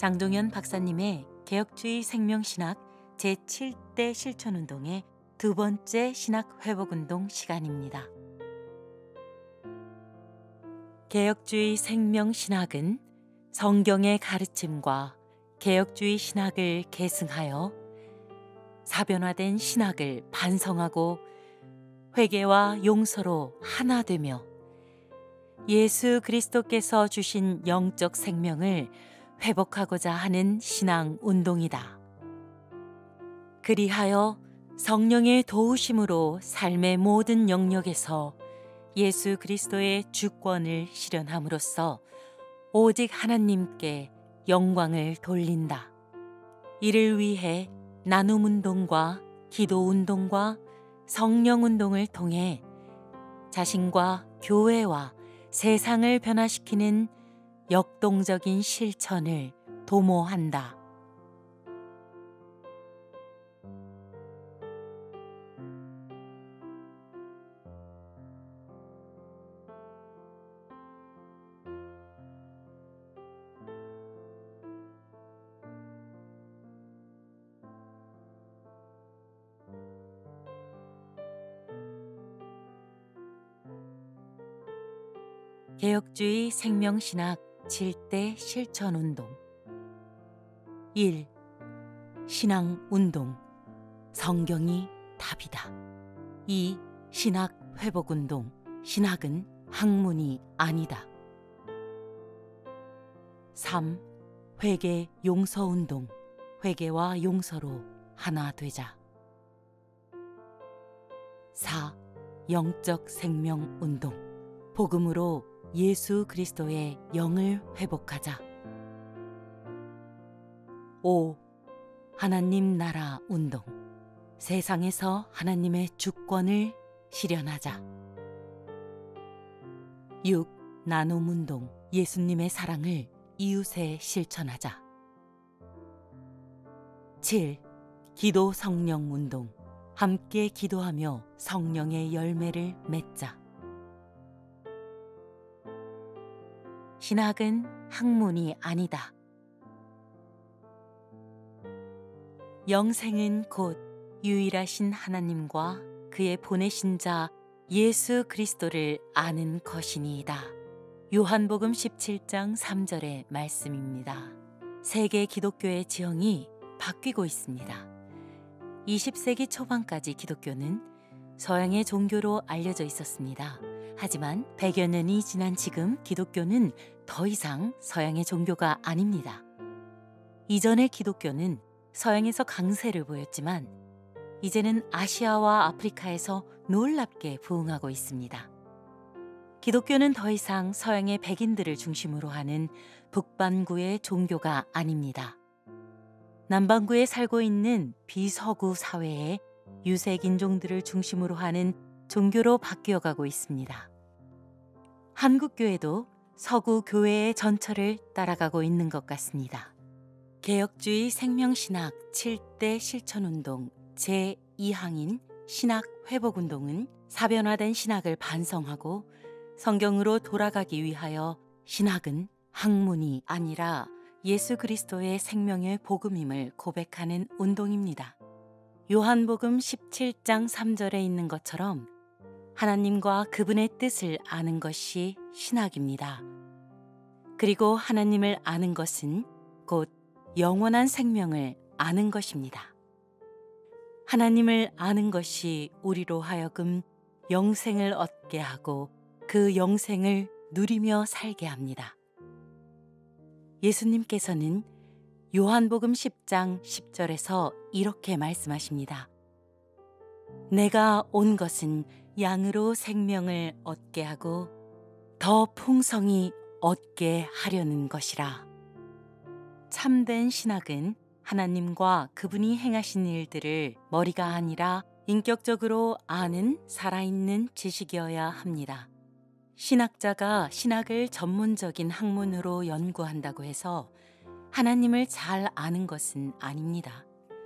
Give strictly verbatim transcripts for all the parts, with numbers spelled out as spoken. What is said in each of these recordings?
장동현 박사님의 개혁주의 생명신학 제칠 대 실천운동의 두 번째 신학회복운동 시간입니다. 개혁주의 생명신학은 성경의 가르침과 개혁주의 신학을 계승하여 사변화된 신학을 반성하고 회개와 용서로 하나 되며 예수 그리스도께서 주신 영적 생명을 회복하고자 하는 신앙 운동이다. 그리하여 성령의 도우심으로 삶의 모든 영역에서 예수 그리스도의 주권을 실현함으로써 오직 하나님께 영광을 돌린다. 이를 위해 나눔 운동과 기도 운동과 성령 운동을 통해 자신과 교회와 세상을 변화시키는 역동적인 실천을 도모한다. 개혁주의 생명신학 칠 대 실천운동 일. 신앙운동 성경이 답이다. 이. 신학회복운동 신학은 학문이 아니다. 삼. 회개 용서운동 회개와 용서로 하나 되자. 사. 영적 생명운동 복음으로 예수 그리스도의 영을 회복하자. 오. 하나님 나라 운동 세상에서 하나님의 주권을 실현하자. 육. 나눔 운동 예수님의 사랑을 이웃에 실천하자. 칠. 기도 성령 운동 함께 기도하며 성령의 열매를 맺자. 신학은 학문이 아니다. 영생은 곧 유일하신 하나님과 그의 보내신 자 예수 그리스도를 아는 것이니이다. 요한복음 십칠 장 삼 절의 말씀입니다. 세계 기독교의 지형이 바뀌고 있습니다. 이십 세기 초반까지 기독교는 서양의 종교로 알려져 있었습니다. 하지만 백여 년이 지난 지금 기독교는 더 이상 서양의 종교가 아닙니다. 이전의 기독교는 서양에서 강세를 보였지만 이제는 아시아와 아프리카에서 놀랍게 부흥하고 있습니다. 기독교는 더 이상 서양의 백인들을 중심으로 하는 북반구의 종교가 아닙니다. 남반구에 살고 있는 비서구 사회의 유색 인종들을 중심으로 하는 종교로 바뀌어가고 있습니다. 한국교회도 서구 교회의 전철을 따라가고 있는 것 같습니다. 개혁주의 생명신학 칠 대 실천운동 제이 항인 신학회복운동은 사변화된 신학을 반성하고 성경으로 돌아가기 위하여 신학은 학문이 아니라 예수 그리스도의 생명의 복음임을 고백하는 운동입니다. 요한복음 십칠 장 삼 절에 있는 것처럼 하나님과 그분의 뜻을 아는 것이 신학입니다. 그리고 하나님을 아는 것은 곧 영원한 생명을 아는 것입니다. 하나님을 아는 것이 우리로 하여금 영생을 얻게 하고 그 영생을 누리며 살게 합니다. 예수님께서는 요한복음 십 장 십 절에서 이렇게 말씀하십니다. 내가 온 것은 양으로 생명을 얻게 하고 더 풍성히 얻게 하려는 것이라. 참된 신학은 하나님과 그분이 행하신 일들을 머리가 아니라 인격적으로 아는 살아있는 지식이어야 합니다. 신학자가 신학을 전문적인 학문으로 연구한다고 해서 하나님을 잘 아는 것은 아닙니다.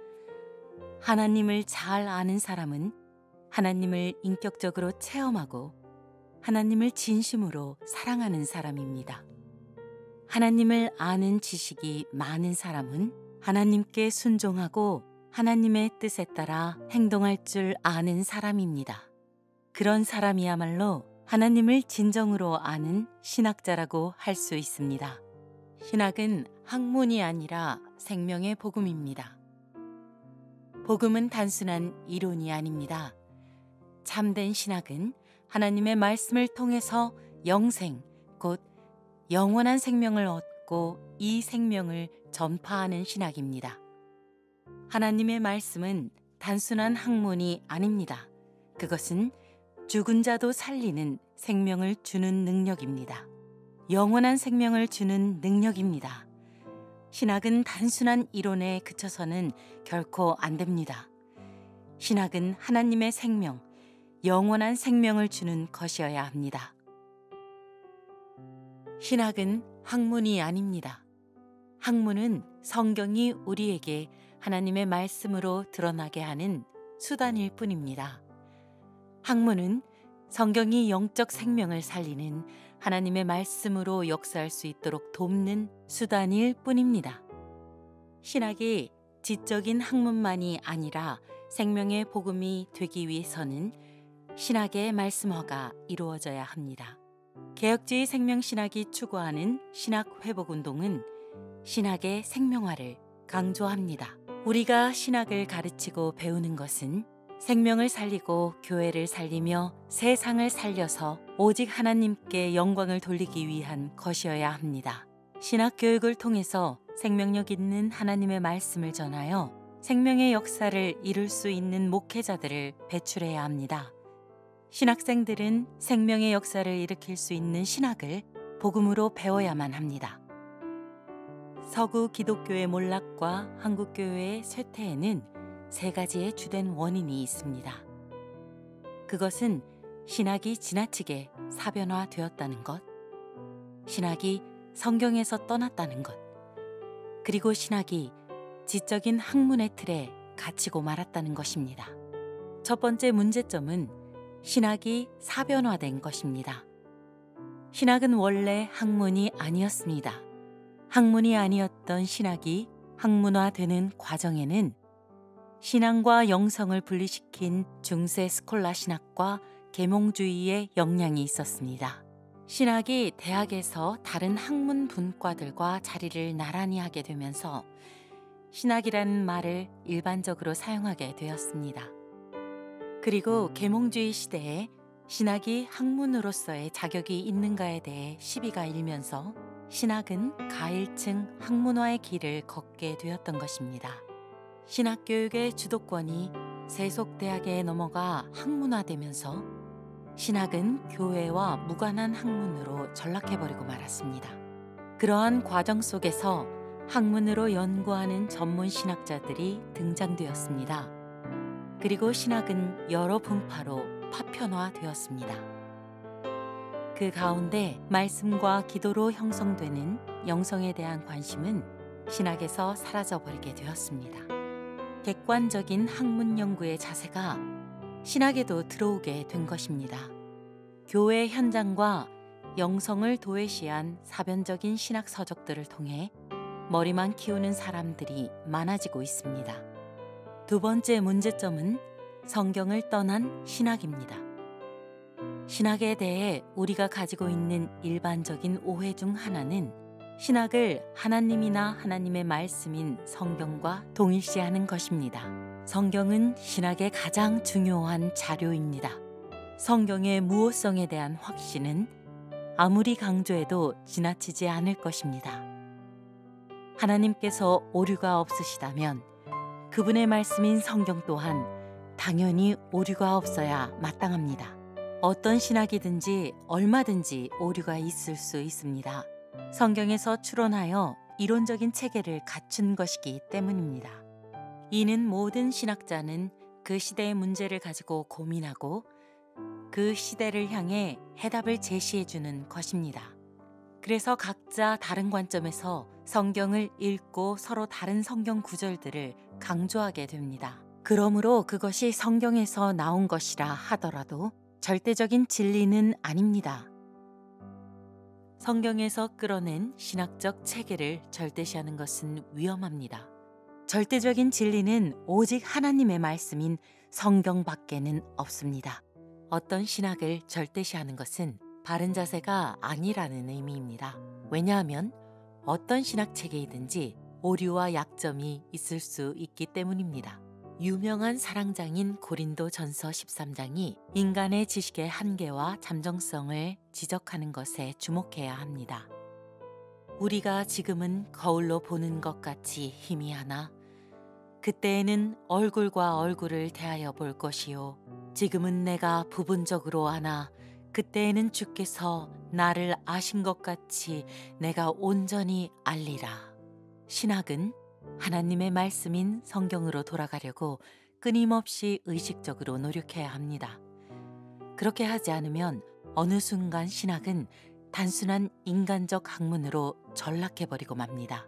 하나님을 잘 아는 사람은 하나님을 인격적으로 체험하고 하나님을 진심으로 사랑하는 사람입니다. 하나님을 아는 지식이 많은 사람은 하나님께 순종하고 하나님의 뜻에 따라 행동할 줄 아는 사람입니다. 그런 사람이야말로 하나님을 진정으로 아는 신학자라고 할 수 있습니다. 신학은 학문이 아니라 생명의 복음입니다. 복음은 단순한 이론이 아닙니다. 참된 신학은 하나님의 말씀을 통해서 영생, 곧 영원한 생명을 얻고 이 생명을 전파하는 신학입니다. 하나님의 말씀은 단순한 학문이 아닙니다. 그것은 죽은 자도 살리는 생명을 주는 능력입니다. 영원한 생명을 주는 능력입니다. 신학은 단순한 이론에 그쳐서는 결코 안 됩니다. 신학은 하나님의 생명, 영원한 생명을 주는 것이어야 합니다. 신학은 학문이 아닙니다. 학문은 성경이 우리에게 하나님의 말씀으로 드러나게 하는 수단일 뿐입니다. 학문은 성경이 영적 생명을 살리는 하나님의 말씀으로 역사할 수 있도록 돕는 수단일 뿐입니다. 신학이 지적인 학문만이 아니라 생명의 복음이 되기 위해서는 신학의 말씀화가 이루어져야 합니다. 개혁주의 생명신학이 추구하는 신학회복운동은 신학의 생명화를 강조합니다. 우리가 신학을 가르치고 배우는 것은 생명을 살리고 교회를 살리며 세상을 살려서 오직 하나님께 영광을 돌리기 위한 것이어야 합니다. 신학교육을 통해서 생명력 있는 하나님의 말씀을 전하여 생명의 역사를 이룰 수 있는 목회자들을 배출해야 합니다. 신학생들은 생명의 역사를 일으킬 수 있는 신학을 복음으로 배워야만 합니다. 서구 기독교의 몰락과 한국교회의 쇠퇴에는 세 가지의 주된 원인이 있습니다. 그것은 신학이 지나치게 사변화되었다는 것, 신학이 성경에서 떠났다는 것, 그리고 신학이 지적인 학문의 틀에 갇히고 말았다는 것입니다. 첫 번째 문제점은 신학이 사변화된 것입니다. 신학은 원래 학문이 아니었습니다. 학문이 아니었던 신학이 학문화되는 과정에는 신앙과 영성을 분리시킨 중세 스콜라 신학과 계몽주의의 영향이 있었습니다. 신학이 대학에서 다른 학문 분과들과 자리를 나란히 하게 되면서 신학이라는 말을 일반적으로 사용하게 되었습니다. 그리고 계몽주의 시대에 신학이 학문으로서의 자격이 있는가에 대해 시비가 일면서 신학은 가일층 학문화의 길을 걷게 되었던 것입니다. 신학교육의 주도권이 세속대학에 넘어가 학문화되면서 신학은 교회와 무관한 학문으로 전락해버리고 말았습니다. 그러한 과정 속에서 학문으로 연구하는 전문 신학자들이 등장되었습니다. 그리고 신학은 여러 분파로 파편화되었습니다. 그 가운데 말씀과 기도로 형성되는 영성에 대한 관심은 신학에서 사라져버리게 되었습니다. 객관적인 학문 연구의 자세가 신학에도 들어오게 된 것입니다. 교회 현장과 영성을 도외시한 사변적인 신학 서적들을 통해 머리만 키우는 사람들이 많아지고 있습니다. 두 번째 문제점은 성경을 떠난 신학입니다. 신학에 대해 우리가 가지고 있는 일반적인 오해 중 하나는 신학을 하나님이나 하나님의 말씀인 성경과 동일시하는 것입니다. 성경은 신학의 가장 중요한 자료입니다. 성경의 무오성에 대한 확신은 아무리 강조해도 지나치지 않을 것입니다. 하나님께서 오류가 없으시다면 그분의 말씀인 성경 또한 당연히 오류가 없어야 마땅합니다. 어떤 신학이든지 얼마든지 오류가 있을 수 있습니다. 성경에서 추론하여 이론적인 체계를 갖춘 것이기 때문입니다. 이는 모든 신학자는 그 시대의 문제를 가지고 고민하고 그 시대를 향해 해답을 제시해주는 것입니다. 그래서 각자 다른 관점에서 성경을 읽고 서로 다른 성경 구절들을 강조하게 됩니다. 그러므로 그것이 성경에서 나온 것이라 하더라도 절대적인 진리는 아닙니다. 성경에서 끌어낸 신학적 체계를 절대시하는 것은 위험합니다. 절대적인 진리는 오직 하나님의 말씀인 성경밖에는 없습니다. 어떤 신학을 절대시하는 것은 바른 자세가 아니라는 의미입니다. 왜냐하면 어떤 신학 체계이든지 오류와 약점이 있을 수 있기 때문입니다. 유명한 사랑장인 고린도전서 십삼 장이 인간의 지식의 한계와 잠정성을 지적하는 것에 주목해야 합니다. 우리가 지금은 거울로 보는 것 같이 희미하나 그때에는 얼굴과 얼굴을 대하여 볼 것이요 지금은 내가 부분적으로 아나 그때에는 주께서 나를 아신 것 같이 내가 온전히 알리라. 신학은 하나님의 말씀인 성경으로 돌아가려고 끊임없이 의식적으로 노력해야 합니다. 그렇게 하지 않으면 어느 순간 신학은 단순한 인간적 학문으로 전락해버리고 맙니다.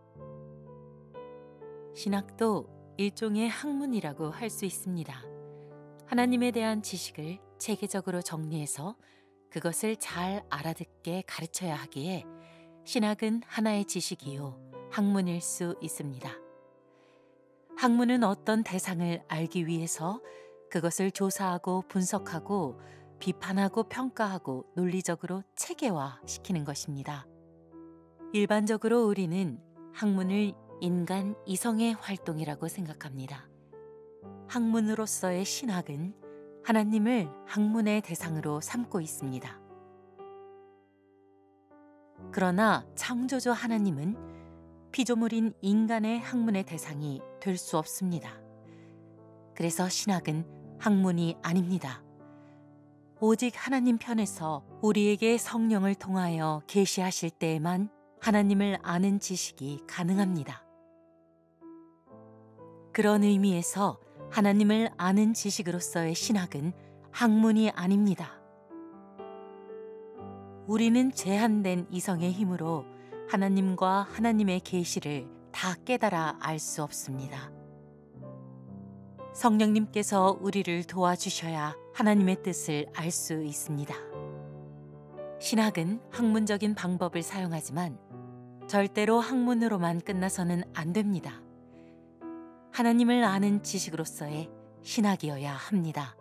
신학도 일종의 학문이라고 할 수 있습니다. 하나님에 대한 지식을 체계적으로 정리해서 그것을 잘 알아듣게 가르쳐야 하기에 신학은 하나의 지식이요 학문일 수 있습니다. 학문은 어떤 대상을 알기 위해서 그것을 조사하고 분석하고 비판하고 평가하고 논리적으로 체계화시키는 것입니다. 일반적으로 우리는 학문을 인간 이성의 활동이라고 생각합니다. 학문으로서의 신학은 하나님을 학문의 대상으로 삼고 있습니다. 그러나 창조주 하나님은 피조물인 인간의 학문의 대상이 될 수 없습니다. 그래서 신학은 학문이 아닙니다. 오직 하나님 편에서 우리에게 성령을 통하여 계시하실 때에만 하나님을 아는 지식이 가능합니다. 그런 의미에서 하나님을 아는 지식으로서의 신학은 학문이 아닙니다. 우리는 제한된 이성의 힘으로 하나님과 하나님의 계시를 다 깨달아 알 수 없습니다. 성령님께서 우리를 도와주셔야 하나님의 뜻을 알 수 있습니다. 신학은 학문적인 방법을 사용하지만 절대로 학문으로만 끝나서는 안 됩니다. 하나님을 아는 지식으로서의 신학이어야 합니다.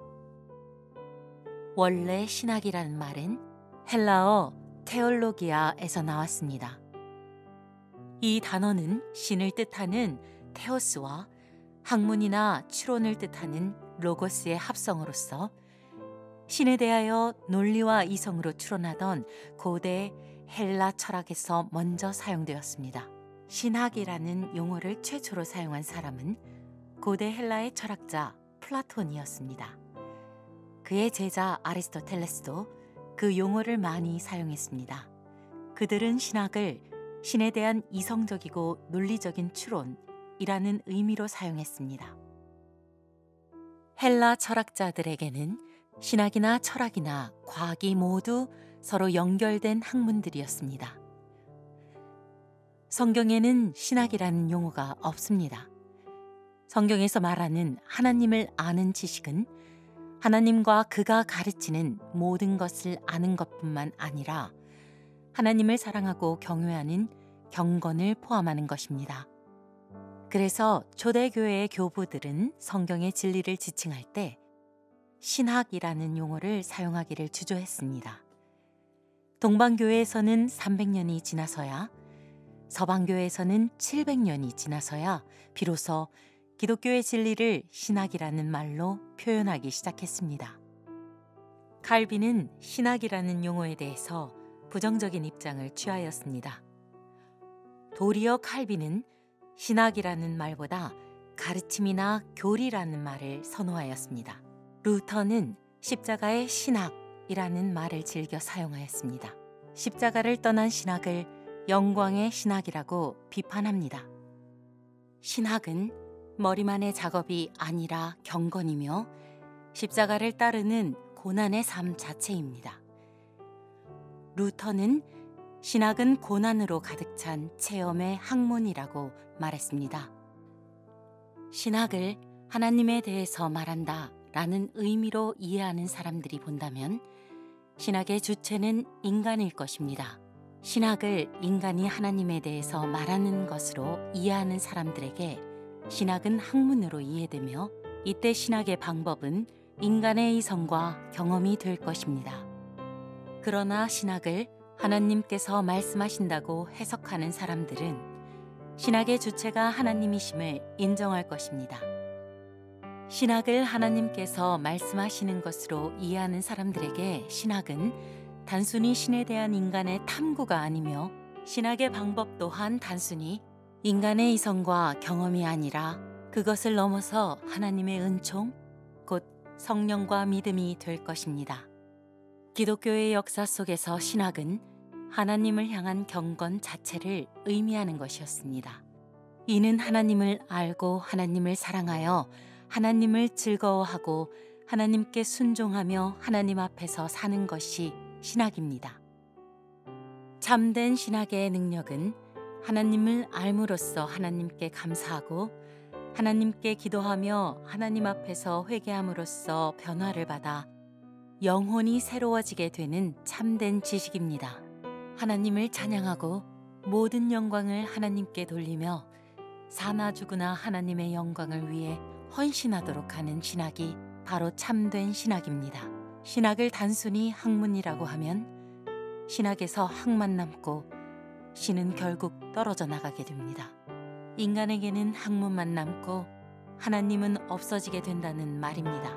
원래 신학이라는 말은 헬라어 테올로기아에서 나왔습니다. 이 단어는 신을 뜻하는 테오스와 학문이나 추론을 뜻하는 로고스의 합성어로서 신에 대하여 논리와 이성으로 추론하던 고대 헬라 철학에서 먼저 사용되었습니다. 신학이라는 용어를 최초로 사용한 사람은 고대 헬라의 철학자 플라톤이었습니다. 그의 제자 아리스토텔레스도 그 용어를 많이 사용했습니다. 그들은 신학을 신에 대한 이성적이고 논리적인 추론이라는 의미로 사용했습니다. 헬라 철학자들에게는 신학이나 철학이나 과학이 모두 서로 연결된 학문들이었습니다. 성경에는 신학이라는 용어가 없습니다. 성경에서 말하는 하나님을 아는 지식은 하나님과 그가 가르치는 모든 것을 아는 것뿐만 아니라 하나님을 사랑하고 경외하는 경건을 포함하는 것입니다. 그래서 초대교회의 교부들은 성경의 진리를 지칭할 때 신학이라는 용어를 사용하기를 주저했습니다. 동방교회에서는 삼백 년이 지나서야, 서방교회에서는 칠백 년이 지나서야 비로소 기독교의 진리를 신학이라는 말로 표현하기 시작했습니다. 칼빈은 신학이라는 용어에 대해서 부정적인 입장을 취하였습니다. 도리어 칼빈은 신학이라는 말보다 가르침이나 교리라는 말을 선호하였습니다. 루터는 십자가의 신학이라는 말을 즐겨 사용하였습니다. 십자가를 떠난 신학을 영광의 신학이라고 비판합니다. 신학은 머리만의 작업이 아니라 경건이며 십자가를 따르는 고난의 삶 자체입니다. 루터는 신학은 고난으로 가득 찬 체험의 학문이라고 말했습니다. 신학을 하나님에 대해서 말한다 라는 의미로 이해하는 사람들이 본다면 신학의 주체는 인간일 것입니다. 신학을 인간이 하나님에 대해서 말하는 것으로 이해하는 사람들에게 신학은 학문으로 이해되며, 이때 신학의 방법은 인간의 이성과 경험이 될 것입니다. 그러나 신학을 하나님께서 말씀하신다고 해석하는 사람들은 신학의 주체가 하나님이심을 인정할 것입니다. 신학을 하나님께서 말씀하시는 것으로 이해하는 사람들에게 신학은 단순히 신에 대한 인간의 탐구가 아니며, 신학의 방법 또한 단순히 인간의 이성과 경험이 아니라 그것을 넘어서 하나님의 은총, 곧 성령과 믿음이 될 것입니다. 기독교의 역사 속에서 신학은 하나님을 향한 경건 자체를 의미하는 것이었습니다. 이는 하나님을 알고 하나님을 사랑하여 하나님을 즐거워하고 하나님께 순종하며 하나님 앞에서 사는 것이 신학입니다. 참된 신학의 능력은 하나님을 알므로써 하나님께 감사하고 하나님께 기도하며 하나님 앞에서 회개함으로써 변화를 받아 영혼이 새로워지게 되는 참된 지식입니다. 하나님을 찬양하고 모든 영광을 하나님께 돌리며 사나 죽으나 하나님의 영광을 위해 헌신하도록 하는 신학이 바로 참된 신학입니다. 신학을 단순히 학문이라고 하면 신학에서 학만 남고 신은 결국 떨어져 나가게 됩니다. 인간에게는 학문만 남고 하나님은 없어지게 된다는 말입니다.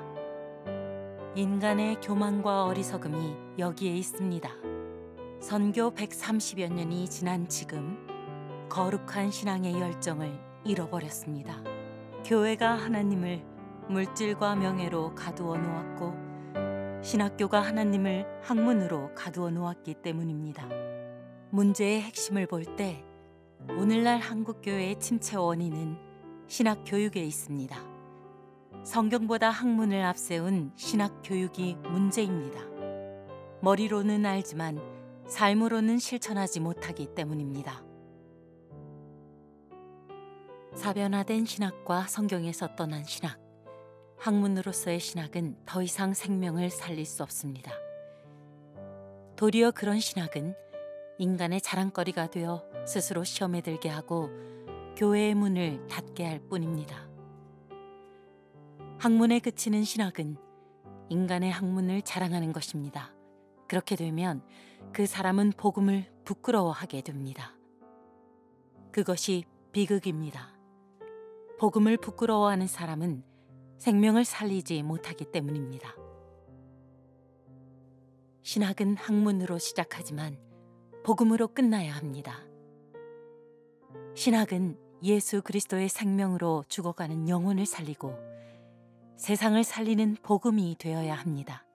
인간의 교만과 어리석음이 여기에 있습니다. 선교 백삼십여 년이 지난 지금 거룩한 신앙의 열정을 잃어버렸습니다. 교회가 하나님을 물질과 명예로 가두어 놓았고 신학교가 하나님을 학문으로 가두어 놓았기 때문입니다. 문제의 핵심을 볼 때 오늘날 한국교회의 침체 원인은 신학교육에 있습니다. 성경보다 학문을 앞세운 신학교육이 문제입니다. 머리로는 알지만 삶으로는 실천하지 못하기 때문입니다. 사변화된 신학과 성경에서 떠난 신학, 학문으로서의 신학은 더 이상 생명을 살릴 수 없습니다. 도리어 그런 신학은 인간의 자랑거리가 되어 스스로 시험에 들게 하고 교회의 문을 닫게 할 뿐입니다. 학문에 그치는 신학은 인간의 학문을 자랑하는 것입니다. 그렇게 되면 그 사람은 복음을 부끄러워하게 됩니다. 그것이 비극입니다. 복음을 부끄러워하는 사람은 생명을 살리지 못하기 때문입니다. 신학은 학문으로 시작하지만 복음으로 끝나야 합니다. 신학은 예수 그리스도의 생명으로 죽어가는 영혼을 살리고 세상을 살리는 복음이 되어야 합니다.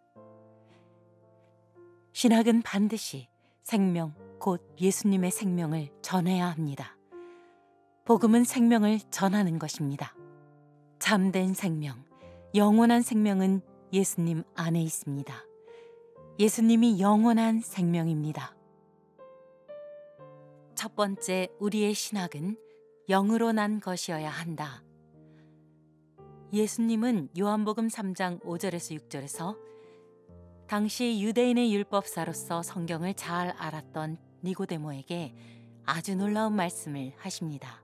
신학은 반드시 생명, 곧 예수님의 생명을 전해야 합니다. 복음은 생명을 전하는 것입니다. 참된 생명, 영원한 생명은 예수님 안에 있습니다. 예수님이 영원한 생명입니다. 첫 번째, 우리의 신학은 영으로 난 것이어야 한다. 예수님은 요한복음 삼 장 오 절에서 육 절에서 당시 유대인의 율법사로서 성경을 잘 알았던 니고데모에게 아주 놀라운 말씀을 하십니다.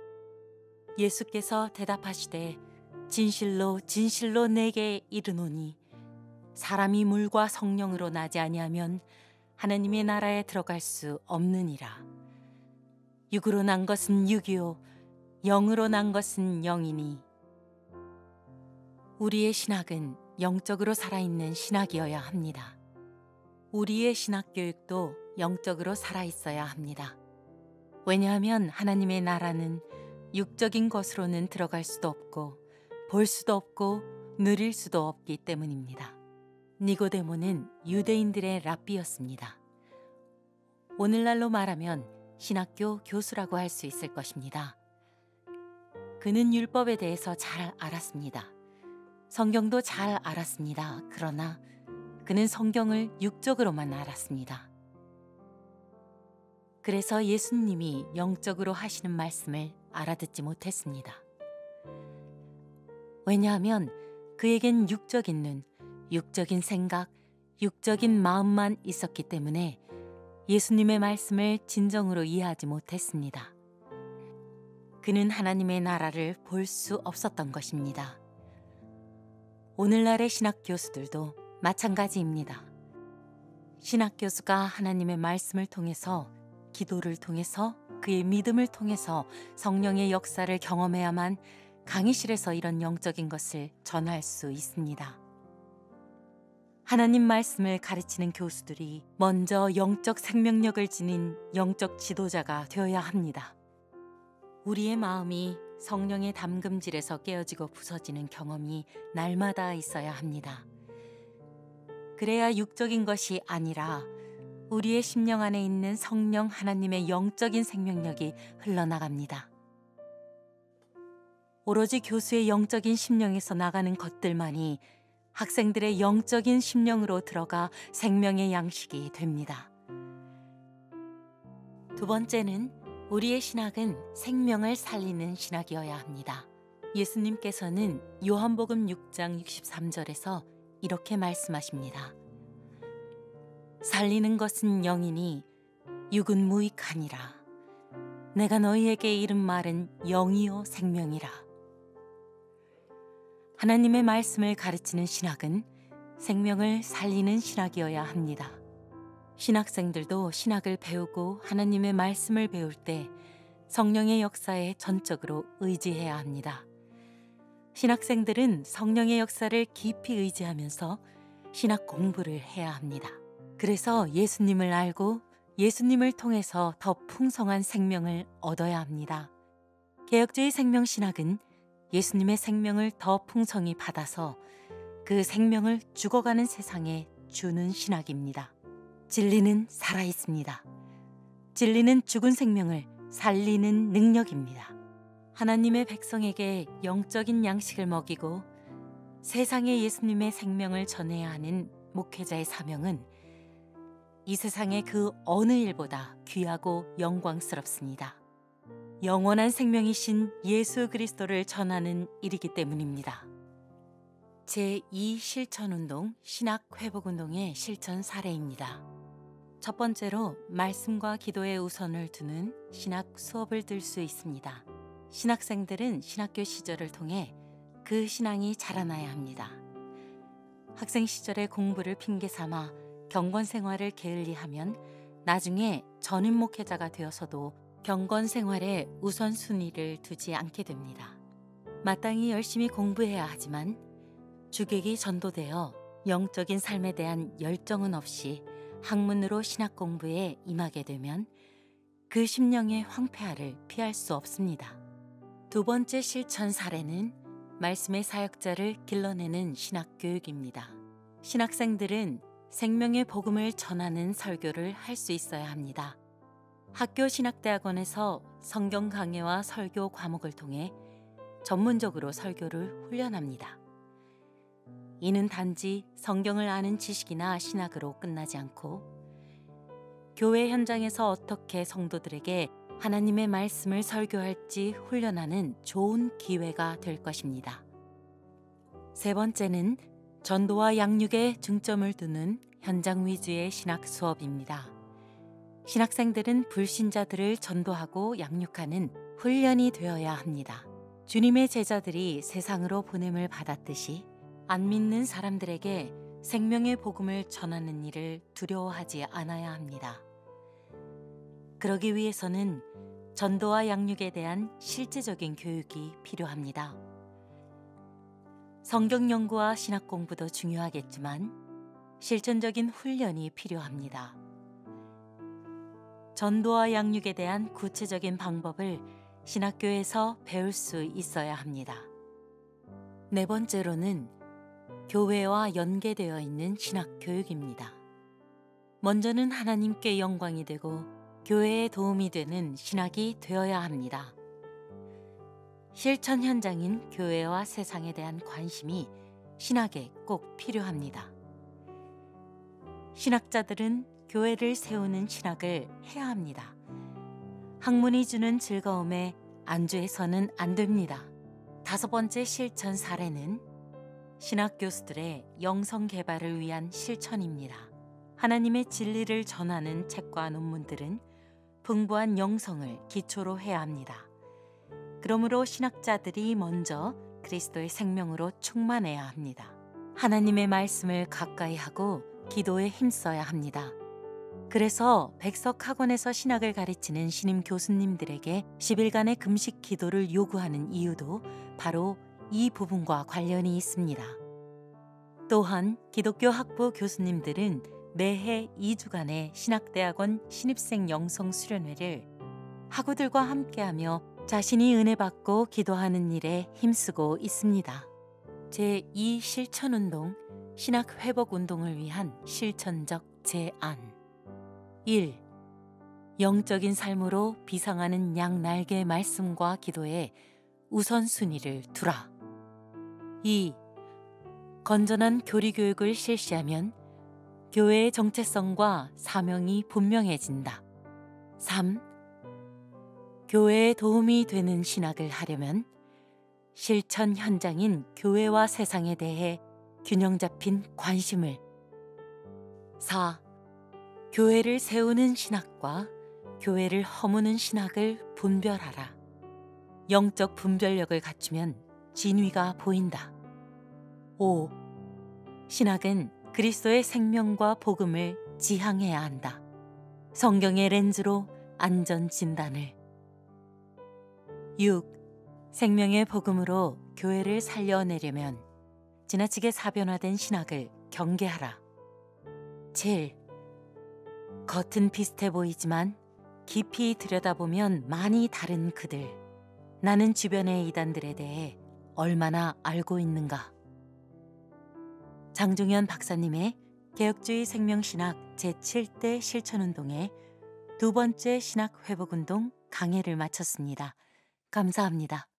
예수께서 대답하시되 진실로 진실로 내게 이르노니 사람이 물과 성령으로 나지 아니하면 하나님의 나라에 들어갈 수 없느니라. 육으로 난 것은 육이요 영으로 난 것은 영이니. 우리의 신학은 영적으로 살아있는 신학이어야 합니다. 우리의 신학 교육도 영적으로 살아있어야 합니다. 왜냐하면 하나님의 나라는 육적인 것으로는 들어갈 수도 없고 볼 수도 없고 누릴 수도 없기 때문입니다. 니고데모는 유대인들의 랍비였습니다. 오늘날로 말하면 신학교 교수라고 할 수 있을 것입니다. 그는 율법에 대해서 잘 알았습니다. 성경도 잘 알았습니다. 그러나 그는 성경을 육적으로만 알았습니다. 그래서 예수님이 영적으로 하시는 말씀을 알아듣지 못했습니다. 왜냐하면 그에겐 육적인 눈, 육적인 생각, 육적인 마음만 있었기 때문에 예수님의 말씀을 진정으로 이해하지 못했습니다. 그는 하나님의 나라를 볼 수 없었던 것입니다. 오늘날의 신학 교수들도 마찬가지입니다. 신학 교수가 하나님의 말씀을 통해서, 기도를 통해서, 그의 믿음을 통해서 성령의 역사를 경험해야만 강의실에서 이런 영적인 것을 전할 수 있습니다. 하나님 말씀을 가르치는 교수들이 먼저 영적 생명력을 지닌 영적 지도자가 되어야 합니다. 우리의 마음이 성령의 담금질에서 깨어지고 부서지는 경험이 날마다 있어야 합니다. 그래야 육적인 것이 아니라 우리의 심령 안에 있는 성령 하나님의 영적인 생명력이 흘러나갑니다. 오로지 교수의 영적인 심령에서 나가는 것들만이 학생들의 영적인 심령으로 들어가 생명의 양식이 됩니다. 두 번째는 우리의 신학은 생명을 살리는 신학이어야 합니다. 예수님께서는 요한복음 육 장 육십삼 절에서 이렇게 말씀하십니다. 살리는 것은 영이니 육은 무익하니라. 내가 너희에게 이른 말은 영이요 생명이라. 하나님의 말씀을 가르치는 신학은 생명을 살리는 신학이어야 합니다. 신학생들도 신학을 배우고 하나님의 말씀을 배울 때 성령의 역사에 전적으로 의지해야 합니다. 신학생들은 성령의 역사를 깊이 의지하면서 신학 공부를 해야 합니다. 그래서 예수님을 알고 예수님을 통해서 더 풍성한 생명을 얻어야 합니다. 개혁주의 생명신학은 예수님의 생명을 더 풍성히 받아서 그 생명을 죽어가는 세상에 주는 신학입니다. 진리는 살아있습니다. 진리는 죽은 생명을 살리는 능력입니다. 하나님의 백성에게 영적인 양식을 먹이고 세상에 예수님의 생명을 전해야 하는 목회자의 사명은 이 세상의 그 어느 일보다 귀하고 영광스럽습니다. 영원한 생명이신 예수 그리스도를 전하는 일이기 때문입니다. 제이 실천운동 신학회복운동의 실천 사례입니다. 첫 번째로 말씀과 기도에 우선을 두는 신학 수업을 들 수 있습니다. 신학생들은 신학교 시절을 통해 그 신앙이 자라나야 합니다. 학생 시절의 공부를 핑계 삼아 경건 생활을 게을리하면 나중에 전임 목회자가 되어서도 경건 생활에 우선순위를 두지 않게 됩니다. 마땅히 열심히 공부해야 하지만 주객이 전도되어 영적인 삶에 대한 열정은 없이 학문으로 신학 공부에 임하게 되면 그 심령의 황폐화를 피할 수 없습니다. 두 번째 실천 사례는 말씀의 사역자를 길러내는 신학 교육입니다. 신학생들은 생명의 복음을 전하는 설교를 할 수 있어야 합니다. 학교 신학대학원에서 성경 강해와 설교 과목을 통해 전문적으로 설교를 훈련합니다. 이는 단지 성경을 아는 지식이나 신학으로 끝나지 않고 교회 현장에서 어떻게 성도들에게 하나님의 말씀을 설교할지 훈련하는 좋은 기회가 될 것입니다. 세 번째는 전도와 양육에 중점을 두는 현장 위주의 신학 수업입니다. 신학생들은 불신자들을 전도하고 양육하는 훈련이 되어야 합니다. 주님의 제자들이 세상으로 보냄을 받았듯이 안 믿는 사람들에게 생명의 복음을 전하는 일을 두려워하지 않아야 합니다. 그러기 위해서는 전도와 양육에 대한 실제적인 교육이 필요합니다. 성경 연구와 신학 공부도 중요하겠지만 실천적인 훈련이 필요합니다. 전도와 양육에 대한 구체적인 방법을 신학교에서 배울 수 있어야 합니다. 네 번째로는 교회와 연계되어 있는 신학 교육입니다. 먼저는 하나님께 영광이 되고 교회에 도움이 되는 신학이 되어야 합니다. 실천 현장인 교회와 세상에 대한 관심이 신학에 꼭 필요합니다. 신학자들은 교회를 세우는 신학을 해야 합니다. 학문이 주는 즐거움에 안주해서는 안 됩니다. 다섯 번째 실천 사례는 신학 교수들의 영성 개발을 위한 실천입니다. 하나님의 진리를 전하는 책과 논문들은 풍부한 영성을 기초로 해야 합니다. 그러므로 신학자들이 먼저 그리스도의 생명으로 충만해야 합니다. 하나님의 말씀을 가까이 하고 기도에 힘써야 합니다. 그래서 백석학원에서 신학을 가르치는 신임 교수님들에게 십 일간의 금식 기도를 요구하는 이유도 바로 이 부분과 관련이 있습니다. 또한 기독교 학부 교수님들은 매해 이 주간의 신학대학원 신입생 영성 수련회를 학우들과 함께하며 자신이 은혜 받고 기도하는 일에 힘쓰고 있습니다. 제이 실천운동, 신학회복운동을 위한 실천적 제안. 일. 영적인 삶으로 비상하는 양날개의 말씀과 기도에 우선순위를 두라. 이. 건전한 교리교육을 실시하면 교회의 정체성과 사명이 분명해진다. 삼. 교회에 도움이 되는 신학을 하려면 실천 현장인 교회와 세상에 대해 균형 잡힌 관심을. 사. 교회를 세우는 신학과 교회를 허무는 신학을 분별하라. 영적 분별력을 갖추면 진위가 보인다. 오. 신학은 그리스도의 생명과 복음을 지향해야 한다. 성경의 렌즈로 안전 진단을. 육. 생명의 복음으로 교회를 살려내려면 지나치게 사변화된 신학을 경계하라. 칠. 겉은 비슷해 보이지만 깊이 들여다보면 많이 다른 그들. 나는 주변의 이단들에 대해 얼마나 알고 있는가. 장종현 박사님의 개혁주의 생명신학 제칠 대 실천운동의 두 번째 신학회복운동 강해를 마쳤습니다. 감사합니다.